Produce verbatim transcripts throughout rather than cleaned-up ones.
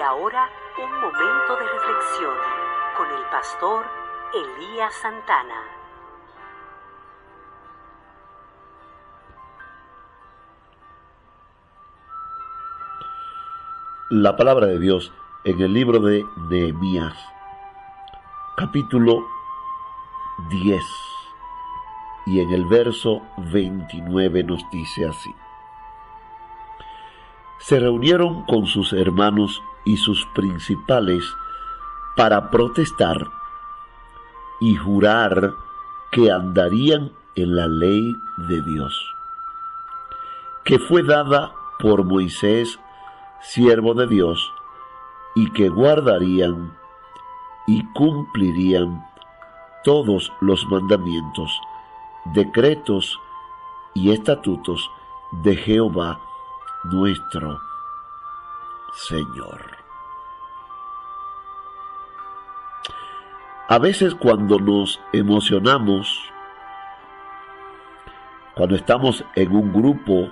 ahora, un momento de reflexión con el pastor Elías Santana. La palabra de Dios en el libro de Nehemías, capítulo diez, y en el verso veintinueve nos dice así: se reunieron con sus hermanos y sus principales para protestar y jurar que andarían en la ley de Dios, que fue dada por Moisés, siervo de Dios, y que guardarían y cumplirían todos los mandamientos, decretos y estatutos de Jehová nuestro Señor. A veces cuando nos emocionamos, cuando estamos en un grupo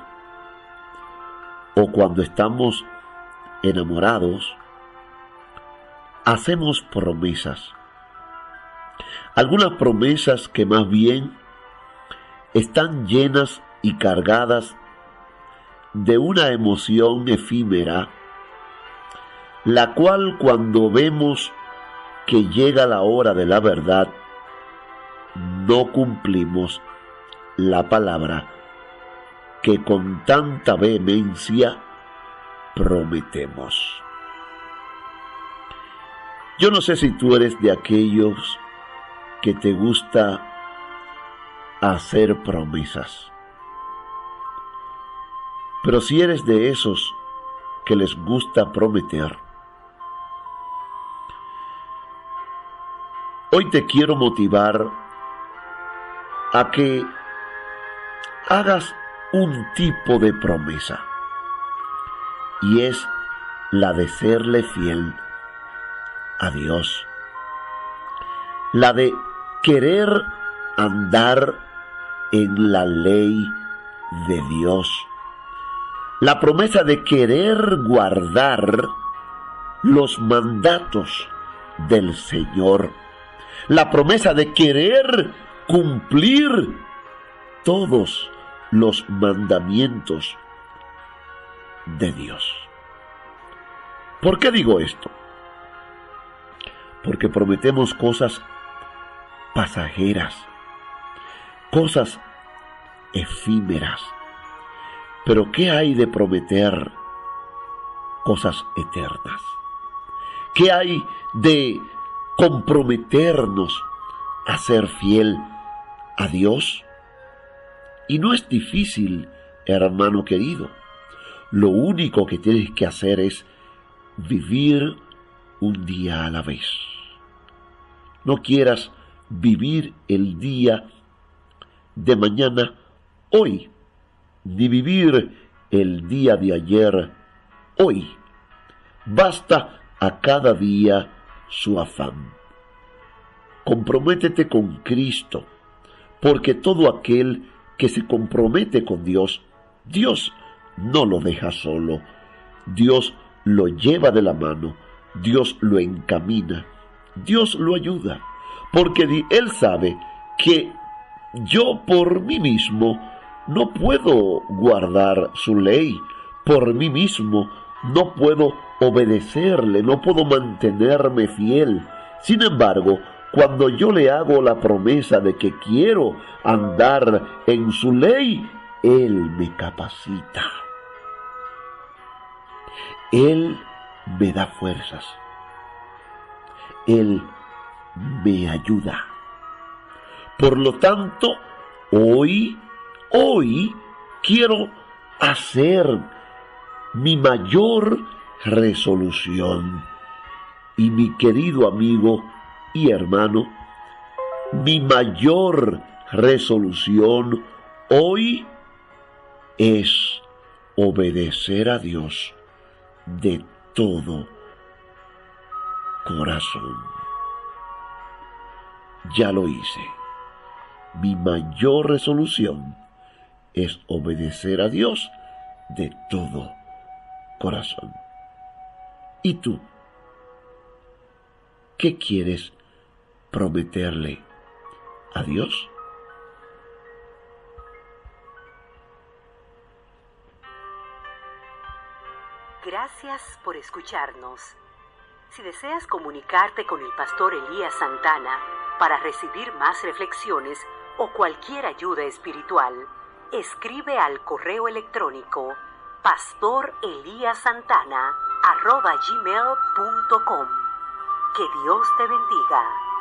o cuando estamos enamorados, hacemos promesas. Algunas promesas que más bien están llenas y cargadas de una emoción efímera, la cual cuando vemos que llega la hora de la verdad, no cumplimos la palabra que con tanta vehemencia prometemos. Yo no sé si tú eres de aquellos que te gusta hacer promesas, pero si eres de esos que les gusta prometer, hoy te quiero motivar a que hagas un tipo de promesa, y es la de serle fiel a Dios, la de querer andar en la ley de Dios, la promesa de querer guardar los mandatos del Señor, la promesa de querer cumplir todos los mandamientos de Dios. ¿Por qué digo esto? Porque prometemos cosas pasajeras, cosas efímeras. Pero ¿qué hay de prometer cosas eternas? ¿Qué hay de comprometernos a ser fiel a Dios? Y no es difícil, hermano querido. Lo único que tienes que hacer es vivir un día a la vez. No quieras vivir el día de mañana hoy, ni vivir el día de ayer hoy. Basta a cada día su afán. Comprométete con Cristo, porque todo aquel que se compromete con Dios, Dios no lo deja solo. Dios lo lleva de la mano, Dios lo encamina, Dios lo ayuda, porque Él sabe que yo por mí mismo no puedo guardar su ley, por mí mismo no puedo obedecerle, no puedo mantenerme fiel. Sin embargo, cuando yo le hago la promesa de que quiero andar en su ley, Él me capacita. Él me da fuerzas. Él me ayuda. Por lo tanto, hoy, hoy quiero hacer mi mayor resolución. Y mi querido amigo y hermano, mi mayor resolución hoy es obedecer a Dios de todo corazón. Ya lo hice. Mi mayor resolución es obedecer a Dios de todo corazón. ¿Y tú? ¿Qué quieres prometerle a Dios? Gracias por escucharnos. Si deseas comunicarte con el pastor Elías Santana para recibir más reflexiones o cualquier ayuda espiritual, escribe al correo electrónico pastoreliasantana arroba gmail punto com. Que Dios te bendiga.